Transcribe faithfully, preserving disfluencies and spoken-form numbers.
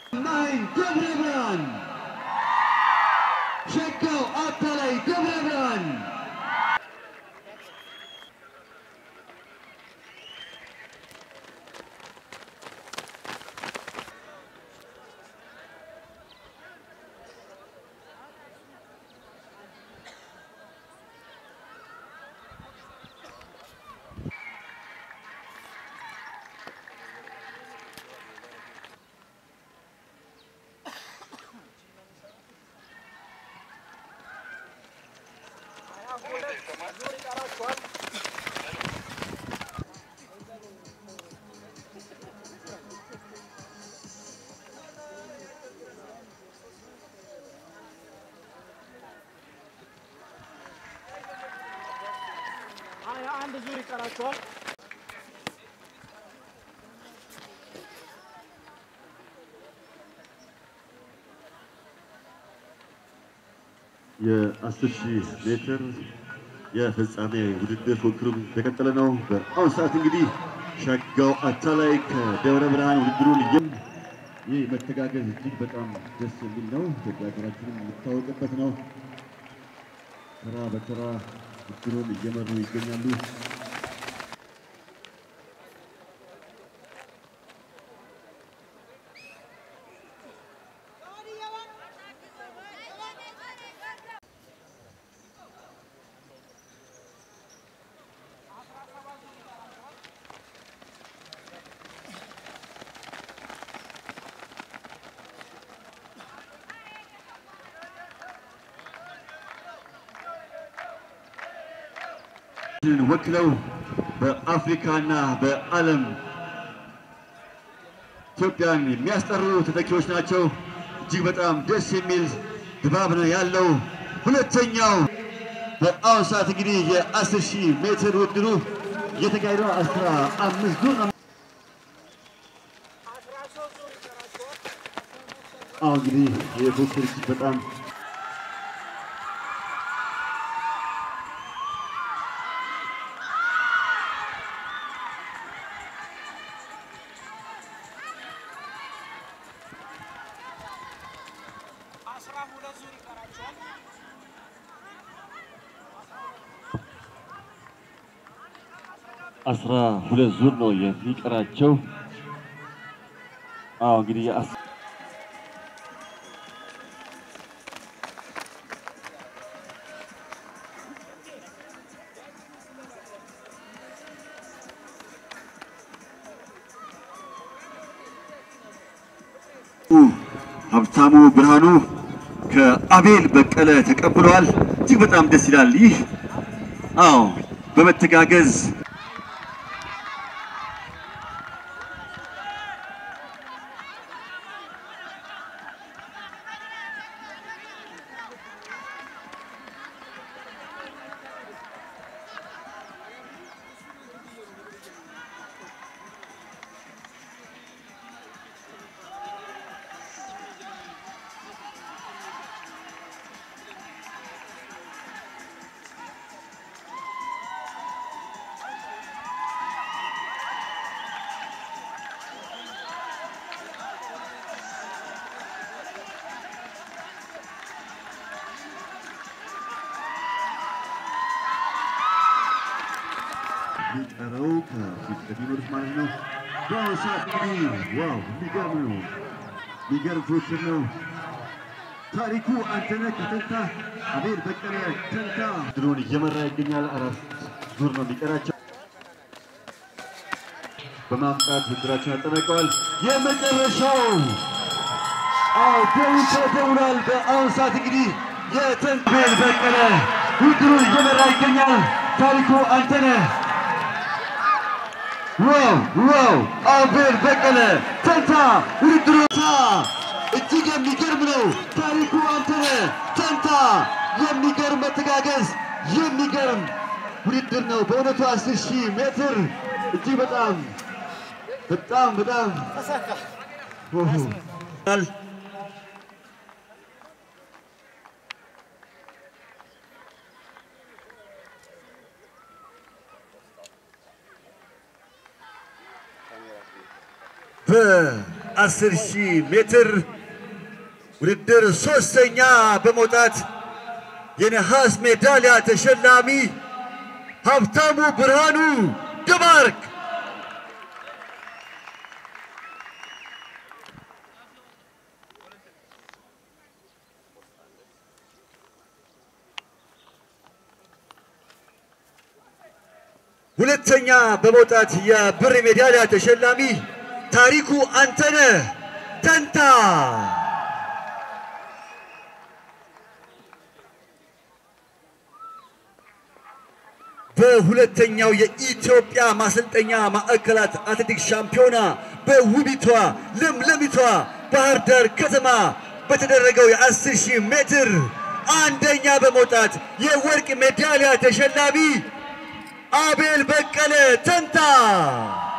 Nine Devrebran. Shekau Atalay Devrebran. አንድ ዙር ይቀራቸዋል። የአስር ሺህ ሜትር የፍጻሜ ውድድር ፉክክሩም ተቀጠለ ነው። በአሁኑ ሰዓት እንግዲህ ሸጋው አታላይ ከደብረ ብርሃን ውድድሩን ይህ መተጋገዝ እጅግ በጣም ደስ የሚል ነው። ኢትዮጵያ ሀገራችንም የምታወቅበት ነው። ተራ በተራ ውድድሩን እየመሩ ይገኛሉ። ወክለው በአፍሪካና በዓለም ኢትዮጵያን የሚያስጠሩ ተተኪዎች ናቸው። እጅግ በጣም ደስ የሚል ድባብ ነው ያለው። ሁለተኛው በአሁኑ ሰዓት እንግዲህ የአስር ሺህ ሜትር ውድድሩ እየተካሄደ አስራ አምስት ዙር ነው። አሁን እንግዲህ የፉክክር እጅግ በጣም አስራ ሁለት ዙር ነው የሚቀራቸው። አዎ እንግዲህ ሀብታሙ ብርሃኑ ከአቤል በቀለ ተቀብሏል። እጅግ በጣም ደስ ይላል። ይህ አዎ በመተጋገዝ ይቀረው ከፊት ለፊት ማለት ነው። በአሁኑ ሰዓት እንግዲህ ዋው የሚገርም ነው፣ የሚገርም ፉክክር ነው። ታሪኩ አንተነህ ከተንታ፣ አቤል በቀለ ተንታ ድሮን እየመራ ይገኛል። አራት ዙር ነው የሚቀራቸው። በማምጣት ውድድራቸውን አጠናቀዋል። የመጨረሻው አዎ ደውል ተደውሏል። በአሁኑ ሰዓት እንግዲህ የተንታ አቤል በቀለ ውድድሩን እየመራ ይገኛል። ታሪኩ አንተነህ ዋው ዋው አቤል በቀለ ተንታ ውድድሩ እጅግ የሚገርም ነው። ታሪኩ አንተነህ ተንታ የሚገርም መተጋገዝ የሚገርም ውድድር ነው በእውነቱ። አስር ሺህ ሜትር እጅግ በጣም በጣም በጣም በ አስር ሺህ ሜትር ውድድር ሶስተኛ በመውጣት የነሐስ ሜዳሊያ ተሸላሚ ሀብታሙ ብርሃኑ ደባርቅ ሁለተኛ በመውጣት የብር ሜዳሊያ ተሸላሚ ታሪኩ አንተነህ ተንታ በሁለተኛው የኢትዮጵያ ማሰልጠኛ ማዕከላት አትሌቲክስ ሻምፒዮና በውቢቷ ለምለሚቷ ባህር ዳር ከተማ በተደረገው የአስር ሺህ ሜትር አንደኛ በመውጣት የወርቅ ሜዳሊያ ተሸላሚ አቤል በቀለ ተንታ